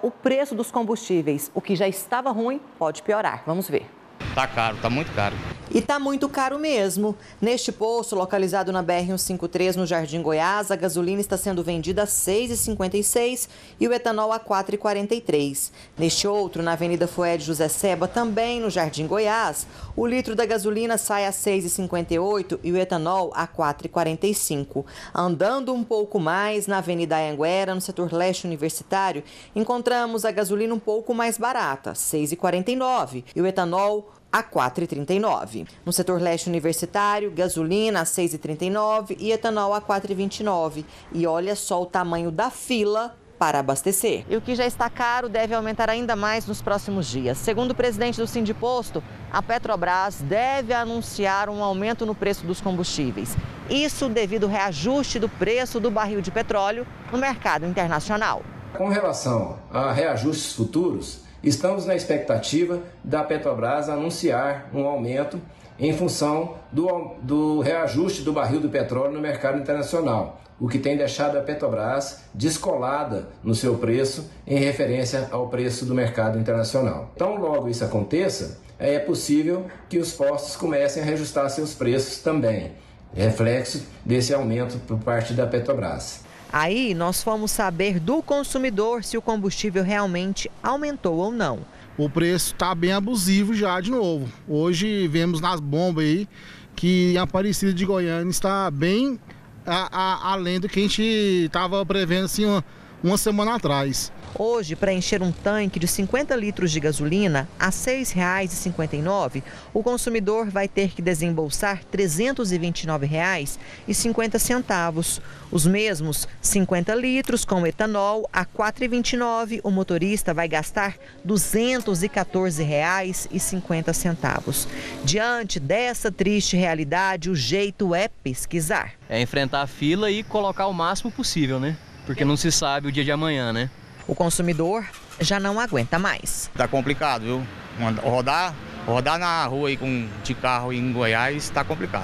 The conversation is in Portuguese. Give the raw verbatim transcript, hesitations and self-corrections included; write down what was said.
O preço dos combustíveis, o que já estava ruim, pode piorar. Vamos ver. Tá caro, tá muito caro. E tá muito caro mesmo. Neste posto, localizado na B R cento e cinquenta e três, no Jardim Goiás, a gasolina está sendo vendida a seis reais e cinquenta e seis centavos e o etanol a quatro reais e quarenta e três centavos. Neste outro, na Avenida Fued José Seba, também no Jardim Goiás, o litro da gasolina sai a seis reais e cinquenta e oito centavos e o etanol a quatro reais e quarenta e cinco centavos. Andando um pouco mais, na Avenida Anhanguera, no setor leste universitário, encontramos a gasolina um pouco mais barata, seis reais e quarenta e nove centavos, e o etanol a quatro reais e trinta e nove centavos. No setor leste universitário, gasolina a seis reais e trinta e nove centavos e etanol a quatro reais e vinte e nove centavos. E olha só o tamanho da fila para abastecer. E o que já está caro deve aumentar ainda mais nos próximos dias. Segundo o presidente do Sindiposto, a Petrobras deve anunciar um aumento no preço dos combustíveis. Isso devido ao reajuste do preço do barril de petróleo no mercado internacional. Com relação a reajustes futuros, estamos na expectativa da Petrobras anunciar um aumento em função do, do reajuste do barril do petróleo no mercado internacional, o que tem deixado a Petrobras descolada no seu preço em referência ao preço do mercado internacional. Então, logo isso aconteça, é possível que os postos comecem a reajustar seus preços também, reflexo desse aumento por parte da Petrobras. Aí nós fomos saber do consumidor se o combustível realmente aumentou ou não. O preço está bem abusivo já de novo. Hoje vemos nas bombas aí que a Aparecida de Goiânia está bem a, a, além do que a gente estava prevendo assim, uma, uma semana atrás. Hoje, para encher um tanque de cinquenta litros de gasolina a seis reais e cinquenta e nove centavos, o consumidor vai ter que desembolsar trezentos e vinte e nove reais e cinquenta centavos. Os mesmos cinquenta litros com etanol a quatro reais e vinte e nove centavos, o motorista vai gastar duzentos e quatorze reais e cinquenta centavos. Diante dessa triste realidade, o jeito é pesquisar. É enfrentar a fila e colocar o máximo possível, né? Porque não se sabe o dia de amanhã, né? O consumidor já não aguenta mais. Tá complicado, viu? Rodar, rodar na rua aí com, de carro em Goiás tá complicado.